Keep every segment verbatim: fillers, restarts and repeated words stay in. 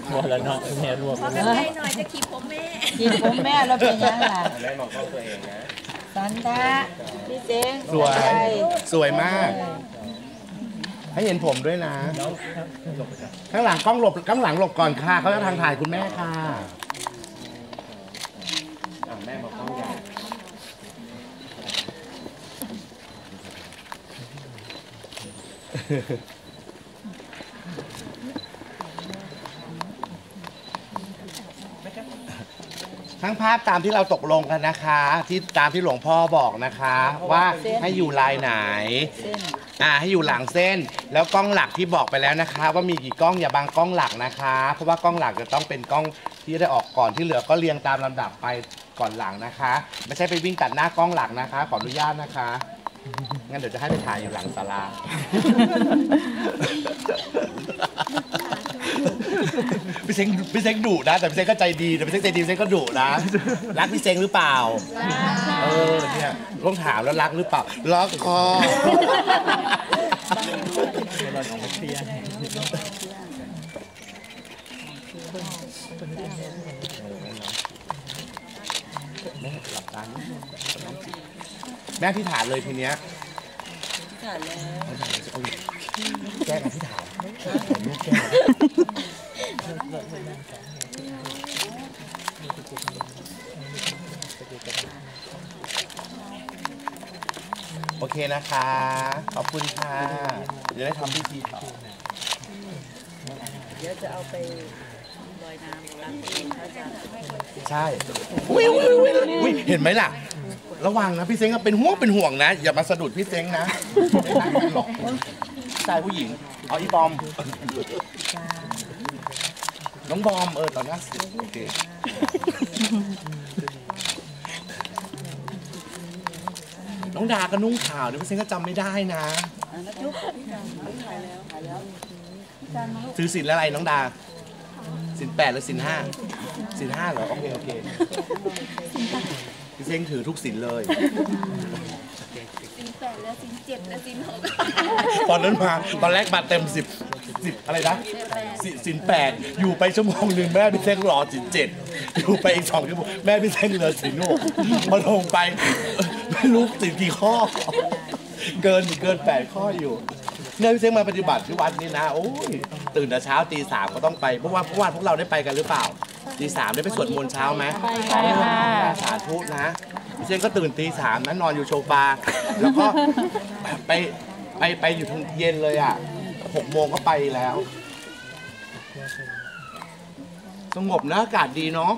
พอแล้วเนาะแม่รวมขอกันไกลหน่อยจะขีดผมแม่ขีดผมแม่แล้วเป็นยังล่ะแม่มองกล้องตัวเองนะสันทะพี่เจงสวยสวยมากให้เห็นผมด้วยนะข้างหลังกล้องหลบข้างหลังหลบก่อนค่ะเขาจะทางถ่ายคุณแม่ค่ะแม่มองกล้องใหญ่ทั้งภาพตามที่เราตกลงกันนะคะที่ตามที่หลวงพ่อบอกนะคะว่าให้อยู่ลายไหนอ่าให้อยู่หลังเส้นแล้วกล้องหลักที่บอกไปแล้วนะคะว่ามีกี่กล้องอย่าบังกล้องหลักนะคะเพราะว่ากล้องหลักจะต้องเป็นกล้องที่ได้ออกก่อนที่เหลือก็เรียงตามลำดับไปก่อนหลังนะคะไม่ใช่ไปวิ่งตัดหน้ากล้องหลักนะคะขออนุญาตนะคะงั้นเดี๋ยวจะให้ไปถ่ายอยู่หลังศาลาพี่เซ้งพี่เซ้งดุนะแต่พี่เซ้งก็ใจดีแต่พี่เซ้งใจดีพี่เซ้งก็ดุนะรักพี่เซ้งหรือเปล่าเออเนี่ยต้องถามแล้วรักหรือเปล่ารักคอแม่ที่ฐานเลยทีเนี้ยที่ฐานแล้วแก้กันที่ฐานลูกแก้โอเคนะคะขอบคุณค่ะเดี๋ยวได้ทำพิธีต่อเดี๋ยวจะเอาไปลอยน้ำล้างเองอาจารย์ใช่อุ้ยอุ้ยอุ้ยเห็นไหมล่ะระวังนะพี่เซ้งก็เป็นห่วงเป็นห่วงนะอย่ามาสะดุดพี่เซ้งนะไม่ได้หรอกชายผู้หญิงเอาอีบอมน้องบอมเออตอนนี้โอเคน้องดาก็นุ่งขาวเนี่ยพี่เซ้งก็จำไม่ได้นะซื้อสินอะไรน้องดาสินแปดหรือสินห้าสินห้าเหรอโอเคโอเคพี่เซ้งถือทุกสินเลยสินแปดและสินเจ็ดและสินหกตอนนั้นมาตอนแรกมาเต็มสิบสิบอะไรนะสินแปดอยู่ไปชั่วโมงหนึ่งแม่พี่เซ้งรอสินเจ็ดอยู่ไปอีกสองชั่วโมงแม่พี่เซ้งเหลือสินหกพอลงไปไม่รู้สินกี่ข้อเกินเกินแปดข้ออยู่เนี่ยพี่เซ้งมาปฏิบัติที่วัดนี่นะโอ้ยตื่นแต่เช้าตีสามก็ต้องไปเพราะว่าเพราะว่าพวกเราได้ไปกันหรือเปล่าตีสามได้ไปสวดมนต์เช้าไหมไปค่ะสาธุนะพี่เซ้งก็ตื่นตีสามนะนอนอยู่โซฟาแล้วก็ไปไปไปอยู่ถึงเย็นเลยอ่ะหกโมงก็ไปแล้วสงบนะอากาศดีเนาะ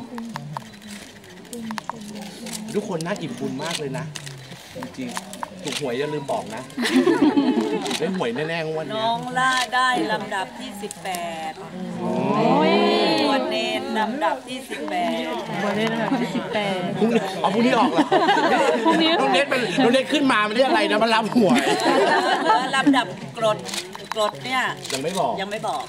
ทุกคนน่าอิ่มบุญมากเลยนะจริงๆถูกหวยอย่าลืมบอกนะได้หวยแน่ๆวันนี้น้องล่าได้ลำดับที่สิบแปดบวชเนรลำดับที่สิบแปดบวชเนรลำดับที่สิบแปดเอาพรุ่งนี้ออกเหรอพรุ่งนี้น้องเน็ตเป็นน้องเน็ตขึ้นมาไม่ได้อะไรนะมันรับหวยลำดับกรดกรดเนี่ยยังไม่บอกยังไม่บอก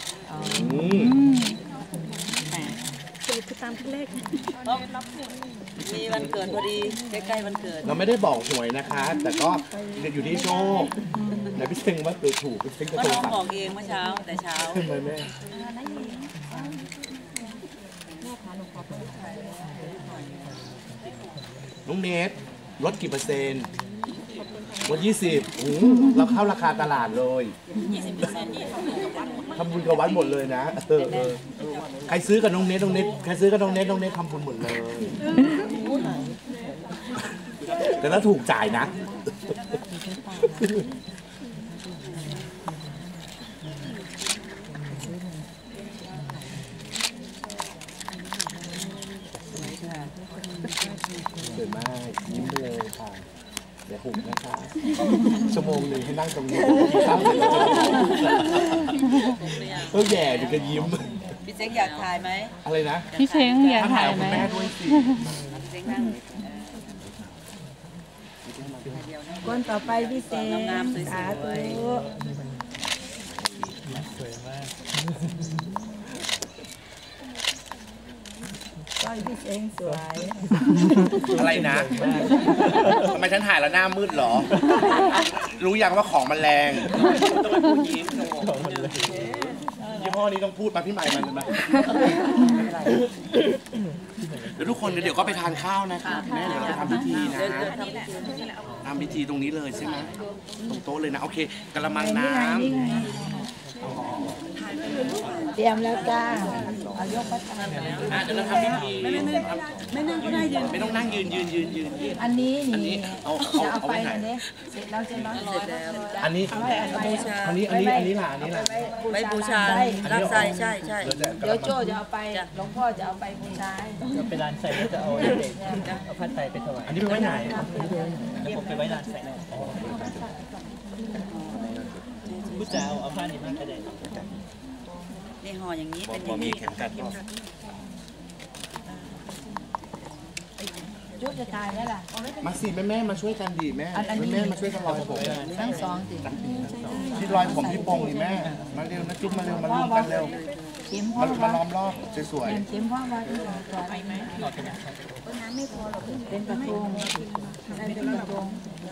คือตามเลขมีวันเกิดพอดีใกล้ๆวันเกิดเราไม่ได้บอกหวยนะคะแต่ก็อยู่ที่โชคแต่พี่เซ้งว่าตัวถูกพี่เซ้งก็น้องบอกเองเมื่อเช้าแต่เช้าขึ้นมาแม่น้องเนทลดกี่เปอร์เซ็นต์ลดยี่สิบโอ้เราเข้าราคาตลาดเลยยี่สิบเปอร์เซ็นต์นี่ทำบุญกับวัดหมดเลยนะเออใครซื้อกับน้องเนทน้องเนทใครซื้อกับน้องเนทน้องเนททำบุญหมดเลยแต่ถ้าถูกจ่ายนะสวยมากยิ้มเลยค่ะเดี๋ยวหุบนะคะชั่วโมงหนึ่งให้นั่งตรงนี้ข้าวเสร็จแล้วก็แย่ดูกันยิ้มพี่เซ้งอยากถ่ายไหมอะไรนะพี่เซ้งอยากถ่ายไหมแม่ด้วยสิพี่เซ้งนั่งคนต่อไปพี่เซ้งงามสวยสวยมากก้อยพี่เซ้งสวยอะไรนะทำไมฉันถ่ายแล้วหน้ามืดหรอรู้ยังว่าของมันแรงต้องเป็นผู้หญิงของมันเลยห้อนี้ต้องพูดมาพี่ใหม่มันเลยไหมเดี๋ยวทุกคนเดี๋ยวก็ไปทานข้าวนะคะแม่เดี๋ยวเราทำพิธีนะทำพิธีตรงนี้เลยใช่ไหมตรงโต๊ะเลยนะโอเคกระมังน้ำเตรียมแล้วจ้าเอายกไปทานอ่ะเดี๋ยวเราทำพิธีไม่ไม่ไม่ไม่นั่งก็ได้ยืนไม่ต้องนั่งยืนยืนยืนยืนอันนี้อันนี้นี่เอาจะเอาเอาเอาไปไว้ไหนนะเนี่ยเสร็จแล้วใช่ไหมเสร็จแล้วอันนี้เอาไว้เอาไปอันนี้อันนี้อันนี้ล่ะอันนี้ล่ะไปบูชารับใส่ใช่ใช่เดี๋ยวโจ้จะเอาไปหลวงพ่อจะเอาไปบูชาจะไปร้านใส่แล้วจะเอาเด็กเอาผ้าไตรไปถวายอันนี้ไปไว้ไหนแล้วผมไปไว้ร้านใส่ผู้จ่าเอาผ้านี้มากก็ได้นี่ห่ออย่างนี้เป็นอย่างนี้โจ้จะตายแล้วล่ะมาสิแม่แม่มาช่วยกันดีแม่แม่แม่มาช่วยกันลอยผมทั้งสองสิที่ลอยผมที่โป่งดิแม่มาเร็วนะจุ๊บมาเร็วมาลุมกันเร็วเข็มพ่อมามาว่าล้อมรอบสวยเข็มพ่อว่าที่สวยไปไหมเป็นกระทงเป็นกระทง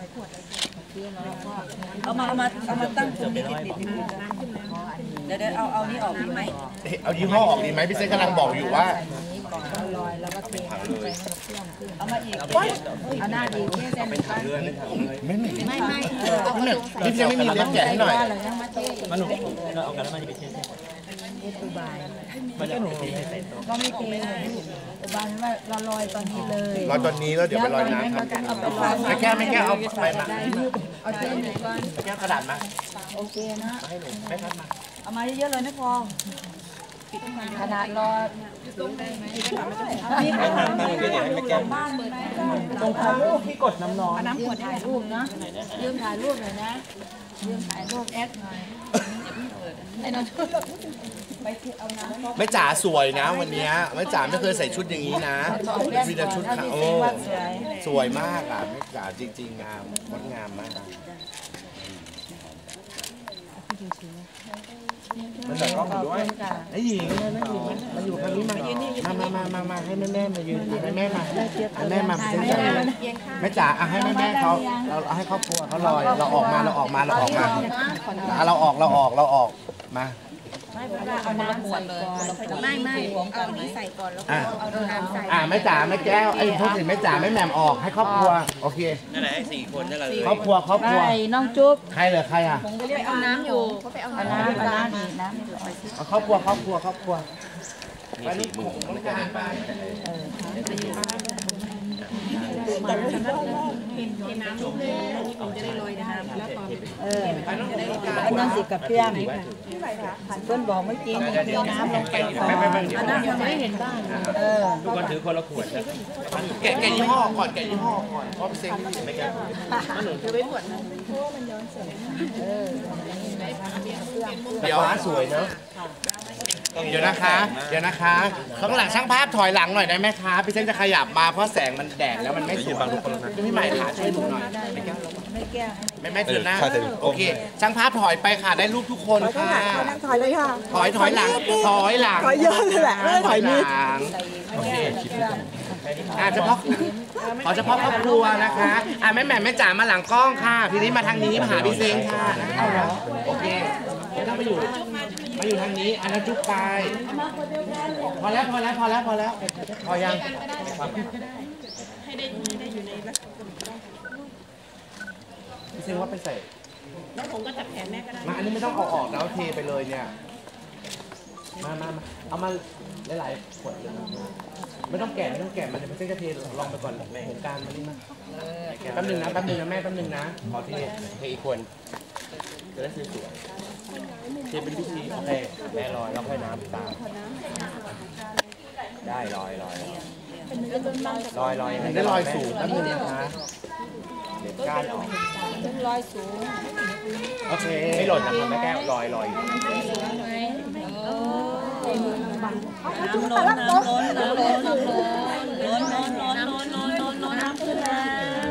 เอามาเอามาเอามาตั้งตรงนี้ติดๆเดี๋ยวเดี๋ยวเอาเอานี่ออกดีไหมๆเอายี่ห้อออกดีไหมพี่เซนกำลังบอกอยู่ว่านี้ก่อนเอาลอยแล้วก็เทลงไปให้มันเคลื่อนขึ้นเอามาอีกเอาหน้าดีที่เส้นไปไม่ไม่ไม่ไม่พี่เซนไม่มีเล็บแกะให้หน่อยเรายังมาเทมาหนุ่มเราเอากันแล้วมันจะไปเทใส่เทตูบายมันจะหนุ่มเทใส่โต๊ะก็ไม่เทตูบายว่าเราลอยตอนนี้เลยลอยตอนนี้แล้วเดี๋ยวไปลอยน้ำครับเอาไปลอยไม่แก้ไม่แก้เอาไปมาเอาเทนี่ก่อนไม่แก้กระดาษมาโอเคนะให้หนูไม่ทัดมาเอามาเยอะๆเลยนะพอขนาดรอตรงได้ไหมนี่ไปทำบ้านเลยนะตรงเขาที่กดน้ำร้อนน้ำขวดถ่ายรูปนะยืมถ่ายรูปหน่อยนะยืมถ่ายรูปแอดหน่อยไอ้น้องช่วยไปเอาน้ำแม่จ๋าสวยนะวันนี้แม่จ๋าไม่เคยใส่ชุดอย่างนี้นะมีแต่ชุดขาวโอ้สวยมากอ่ะแม่จ๋าจริงๆงามงดงามมากมันแต่กล้องด้วยไอ้หญิงนั่นหญิงมาอยู่ทางนี้มามามามามาให้แม่แม่มายืนให้แม่มาให้แม่มาเป็นเส้นแม่จ๋าให้แม่แม่เขาเราให้ครอบครัวเขาลอยเราออกมาเราออกมาเราออกมาเราออกเราออกเราออกมาเอาน้ำใส่ก่อนไม่ไม่เอานี้ใส่ก่อนแล้วอ่ะเอาน้ำใส่อ่าแม่จ๋าแม่แก้วไอ้พวกสิแม่จ๋าแม่แหม่มออกให้ครอบครัวโอเคนั่นแหละให้สี่คนนั่นแหละครอบครัวครอบครัวได้น้องจุ๊บใครเหรอใครอ่ะไปเอาน้ำอยู่เขาไปเอาน้ำเอาน้ำอีกนะเอาครอบครัวครอบครัวครอบครัวไปนี่ผมต้องการไปเอออันนั้นสิกับเพื่อนเพื่อนบอกเมื่อกี้มีเทน้ำลงไปก่อนอันนั้นยังไม่เห็นบ้างเออทุกคนถือคนละขวดนะแกะแกะยี่ห้อก่อนแกะยี่ห้อก่อนเพราะเซ็งไม่แกะ เดี๋ยวสวยเนอะเดี๋ยวนะคะ เดี๋ยวนะคะ ข้างหลังช่างภาพถอยหลังหน่อยได้ไหมคะพี่เซนจะขยับมาเพราะแสงมันแดดแล้วมันไม่สวยพี่ใหม่ขาช่วยดูหน่อยไม่แก้ไม่ไม่ถือหน้าโอเค ช่างภาพถอยไปค่ะได้รูปทุกคนค่ะถอยเลยค่ะถอยถอยหลังถอยหลังถอยเยอะเลยแหละไม่ได้ถอยนิดหลังโอเคอ่ะเฉพาะขอเฉพาะครอบครัวนะคะอ่ะแม่แหม่มแม่จ๋ามาหลังกล้องค่ะทีนี้มาทางนี้มาหาพี่เซงค่ะโอเคไม่ต้องไปอยู่มาอยู่ทางนี้อันนั้นจุ๊บไปพอแล้วพอแล้วพอแล้วพอแล้วพอยังพี่เซงว่าไปใส่แล้วผมก็จับแขนแม่ก็ได้มาอันนี้ไม่ต้องเอาออกแล้วเทไปเลยเนี่ยมามามาเอามาหลายๆขวดเลยไม่ต้องแกะไม่ต้องแกะมันจะเป็นเทลองไปก่อนโครงการมันนี่มาแป๊บนึงนะแป๊บนึงนะแม่แป๊บนึงนะขอเทเทอีกคนจะได้สวยๆเทเป็นพิธีโอเคแม่ลอยแล้วค่อยน้ำตามได้ลอยลอยลอยลอยได้ลอยสูงแป๊บนึงนะคะเด็ดก้านออกเป็นรอยสูงโอเคไม่หล่นนะครับแม่แก้วลอยลอยน้ำล้นน้ำล้นน้ำล้นน้ำล้นล้นล้นล้นล้นล้นล้นล้นน้ำขึ้นแล้ว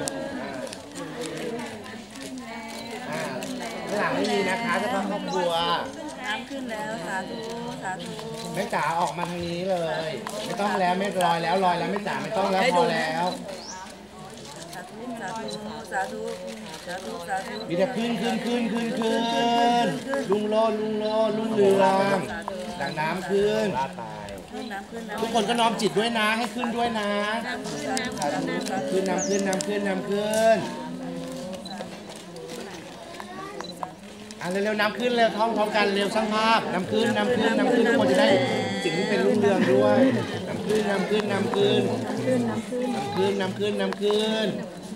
อ่าข้างหลังไม่มีนะคะเฉพาะครอบครัวน้ำขึ้นแล้วสาธุสาธุแม่จ๋าออกมาทางนี้เลย ไม่ต้องแล้วไม่ลอยแล้วลอยแล้วแม่จ๋าไม่ต้องแล้วพอแล้วสาธุสาธุสาธุสาธุสาธุมีแต่ขึ้นขึ้นขึ้นขึ้นขึ้นลุงโลดลุงโลดลุงเรืองสาธุดังน้ำขึ้นขึ้นน้ำขึ้นน้ำทุกคนก็น้อมจิตด้วยนะให้ขึ้นด้วยนะขึ้นน้ำขึ้นน้ำขึ้นน้ำขึ้นอ่ะเร็วๆน้ำขึ้นเร็วท้องพร้อมกันเร็วช่างภาพน้ำขึ้นน้ำขึ้นน้ำขึ้นทุกคนจะได้สิ่งที่เป็นรุ่งเรืองด้วยน้ำขึ้นน้ำขึ้นน้ำขึ้นน้ำขึ้นน้ำขึ้นน้ำขึ้นน้ำขึ้น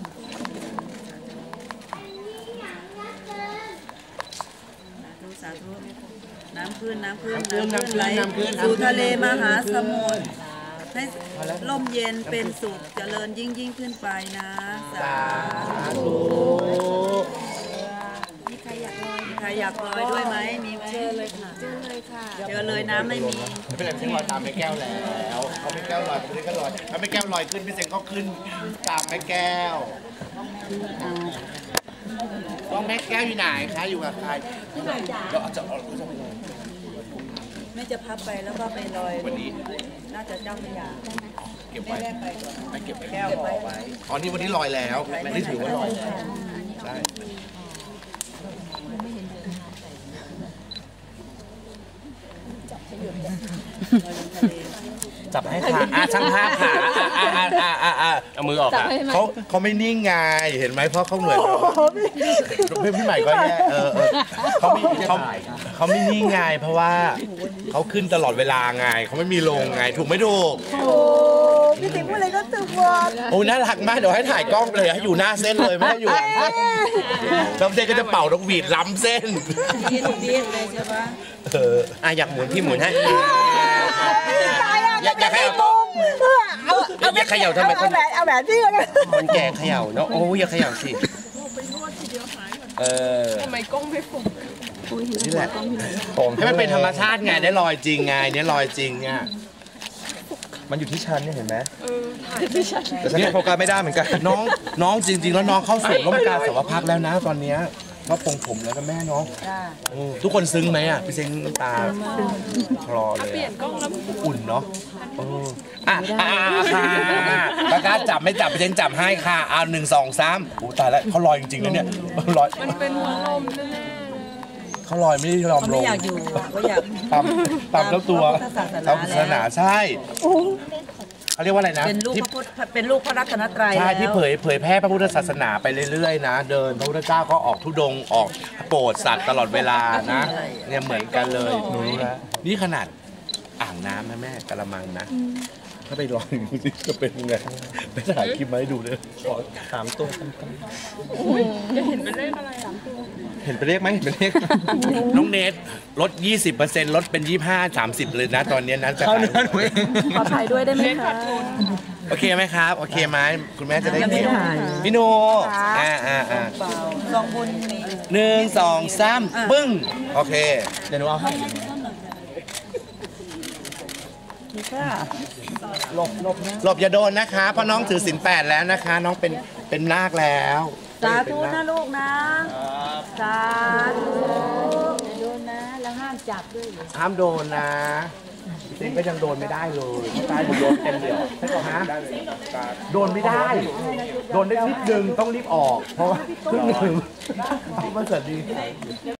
สาธุน้ำขึ้นน้ำขึ้นน้ำขึ้นน้ำขึ้นไหลน้ำขึ้นสู่ทะเลมหาสมุทรให้ร่มเย็นเป็นสุขเจริญยิ่งยิ่งขึ้นไปนะสาสาธุธุมีใครอยากลอยมีใครอยากลอยด้วยไหมมีไหมเจอเลยค่ะเจอเลยค่ะเจอเลยน้ำไม่มีไม่เป็นไรพี่เซ็งลอยตามแม่แก้วแล้วเขาแม่แก้วลอยพี่เซ็งก็ลอยถ้าแม่แก้วลอยขึ้นพี่เซ็งก็ขึ้นตามแม่แก้วต้องแม่แก้วอยู่ไหนคะอยู่กับใครเราอาจจะเอาแม่จะพับไปแล้วก็ไปลอยวันนี้น่าจะเจ้าพระยาเก็บไว้แม่ไปก่อนไม่เก็บไว้แก้วห่อไว้อ๋อนี่วันนี้ลอยแล้ววันนี้ถือว่าลอยใช่จับให้ขาอ่ะช่างภาพขาอ่ะอ่ะอ่ะอ่ะอ่ะเอามือออกอ่ะเขาเขาไม่นิ่งไงเห็นไหมเพราะเขาเหนื่อยเพื่อนพี่ใหม่ก็แย่เออเออเขาไม่เขาเขาไม่นิ่งไงเพราะว่าเขาขึ้นตลอดเวลาไงเขาไม่มีลงไงถูกไม่ถูกโอ้พี่ติ๋มพูดอะไรก็ถูกหมดโอ้น่ารักมากเดี๋ยวให้ถ่ายกล้องไปเลยให้อยู่หน้าเส้นเลยไม่ให้อยู่หลังเส้นแล้วเส้นก็จะเป่านกหวีดล้ำเส้นดีดดีดเลยใช่ปะเอออ่ะอยากหมุนพี่หมุนให้ตายอ่ะอยากอยากให้เอาเอาเอาเอาอย่าเขย่าทำไมเอาแหวนเอาแหวนพี่กันมันแก่เขย่าเนาะโอ้ยอย่าเขย่าสิเออทำไมกล้องไม่ฟงนี่แหละให้มันเป็นธรรมชาติไงได้ลอยจริงไงเนี่ยลอยจริงเนี่ยมันอยู่ที่ชั้นเนี่ยเห็นไหมแต่ฉันยังโฟกัสไม่ได้เหมือนกันน้องน้องจริง ๆ แล้วน้องเข้าสู่ร่มกาสาวพักแล้วนะตอนเนี้ยเขาปรงผมแล้วนะแม่น้องเออทุกคนซึ้งไหมอ่ะพี่เซ็งน้ำตาคลอเลยเปลี่ยนกล้องแล้วอุ่นเนาะเอออ่ะอ่ะค่ะปากกาจับไม่จับพี่เซ็งจับให้ค่ะเอาหนึ่งสองสามโอ้ตายแล้วเขาลอยจริงๆนะเนี่ยลอยมันเป็นหัวลมแน่เขาลอยไม่ได้ลอมเขาลไม่งอยากอยู่เขาอยากตามตามเจ้าตัวตามพระพุทธศาสนาศาสนาใช่เขาเรียกว่าอะไรนะเป็นลูกที่พระพุทธเป็นลูกพระรัตนตรัยใช่แล้วที่เผยเผยแพร่พระพุทธศาสนาไปเรื่อยๆนะเดินพระพุทธเจ้าก็ออกธุดงค์ออกโปรดสัตว์ตลอดเวลานะเนี่ยเหมือนกันเลยหนูรู้แล้วนี่ขนาดอ่างน้ำนะแม่กะละมังนะถ้าไปลองดูสิจะเป็นยังไงไปถ่ายคลิปมาให้ดูเลยขอสามตัวจะเห็นเป็นเลขอะไรสามตัวเห็นเป็นเลขไหมเห็นเป็นเลขน้องเนทลด ยี่สิบเปอร์เซ็นต์ ลดเป็น ยี่สิบห้า สามสิบ เลยนะตอนนี้นะจะเข้าขายเนื้อหนูเองขอถ่ายด้วยได้ไหมคะโอเคไหมครับ โอเคไหมคุณแม่จะได้เห็นพี่โนอ่าอ่าอ่าเปล่าลองบุญนี่หนึ่งสองสามปึ้ง โอเคเดี๋ยวหนูเอาให้หลบหลบนะหลบอย่าโดนนะคะ เพราะน้องถือศีลแปดแล้วนะคะ น้องเป็นเป็นนาคแล้วสาธุนะลูกนะสาธุโดนนะแล้วห้ามจับด้วยห้ามโดนนะจริงก็ยังโดนไม่ได้เลยตายผมโดนเต็มเดียวใช่ไหมฮะโดนไม่ได้ โดนได้นิดนึงต้องรีบออก เพราะว่าครึ่งหนึ่งเอามาเสร็จดี